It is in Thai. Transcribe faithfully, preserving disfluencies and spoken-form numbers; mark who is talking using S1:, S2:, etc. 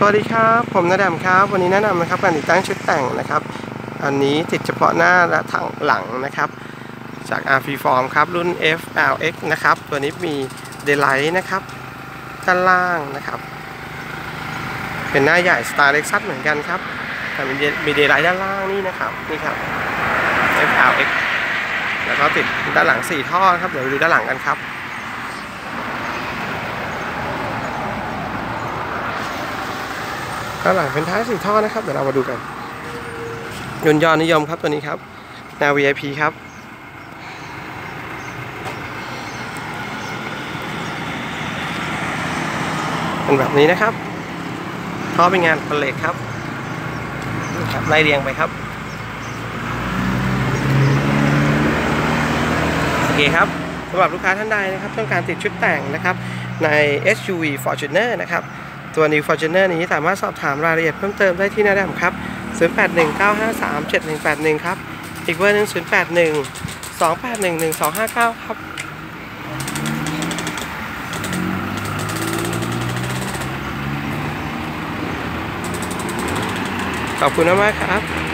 S1: วัสดีครับผมนาดำครับวันนี้แนะนำนะครับการติดตั้งชุดแต่งนะครับอันนี้ติดเฉพาะหน้าและทางหลังนะครับจาก อาร์ Freeform ครับรุ่น เอฟ แอล เอ็กซ์ นะครับตัวนี้มีเดย์ไลท์นะครับด้านล่างนะครับเป็นหน้าใหญ่สไตล์ Lexus เหมือนกันครับแต่มีเดย์ไลท์ด้านล่างนี่นะครับนี่ครับ เอฟ แอล เอ็กซ์ แล้วก็ติดด้านหลังสี่ท่อครับเดี๋ยวไปดูด้านหลังกันครับด้านหลังเป็นท้ายสี่ท่อนะครับเดี๋ยวเรามาดูกันยนต์ยอดนิยมครับตัวนี้ครับแนว วี ไอ พี ครับเป็นแบบนี้นะครับท่อเป็นงานเป็นเหล็กครับนี่ครับไล่เรียงไปครับโอเคครับสำหรับลูกค้าท่านใดนะครับต้องการติดชุดแต่งนะครับใน เอส ยู วี Fortuner นะครับตัว New Fortuner นี้สามารถสอบถามรายละเอียดเพิ่มเติมได้ที่หน้าแรมครับศูนย์ แปด หนึ่ง เก้า ห้า สาม เจ็ด หนึ่ง แปด หนึ่งครับอีกเบอร์หนึ่งศูนย์ แปด หนึ่ง สอง แปด หนึ่ง หนึ่ง สอง ห้า เก้าครับขอบคุณมากครับ